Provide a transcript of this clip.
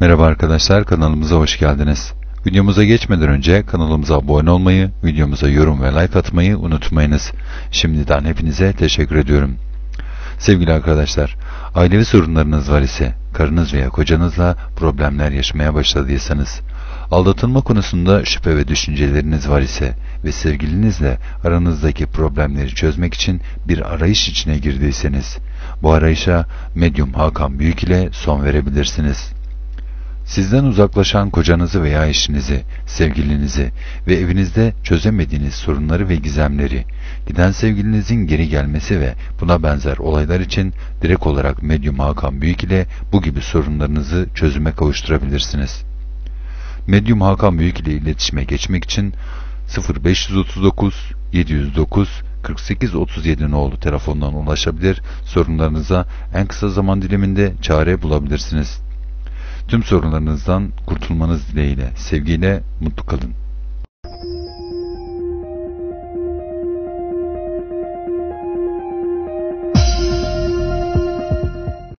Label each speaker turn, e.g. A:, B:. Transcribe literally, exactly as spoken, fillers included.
A: Merhaba arkadaşlar, kanalımıza hoş geldiniz. Videomuza geçmeden önce kanalımıza abone olmayı, videomuza yorum ve like atmayı unutmayınız. Şimdiden hepinize teşekkür ediyorum. Sevgili arkadaşlar, ailevi sorunlarınız var ise, karınız veya kocanızla problemler yaşamaya başladıysanız, aldatılma konusunda şüphe ve düşünceleriniz var ise ve sevgilinizle aranızdaki problemleri çözmek için bir arayış içine girdiyseniz, bu arayışa Medyum Hakan Büyük ile son verebilirsiniz. Sizden uzaklaşan kocanızı veya eşinizi, sevgilinizi ve evinizde çözemediğiniz sorunları ve gizemleri, giden sevgilinizin geri gelmesi ve buna benzer olaylar için direkt olarak Medyum Hakan Büyük ile bu gibi sorunlarınızı çözüme kavuşturabilirsiniz. Medyum Hakan Büyük ile iletişime geçmek için sıfır beş otuz dokuz yedi yüz dokuz kırk sekiz otuz yedi nolu telefondan ulaşabilir, sorunlarınıza en kısa zaman diliminde çare bulabilirsiniz. Tüm sorunlarınızdan kurtulmanız dileğiyle, sevgiyle, mutlu kalın.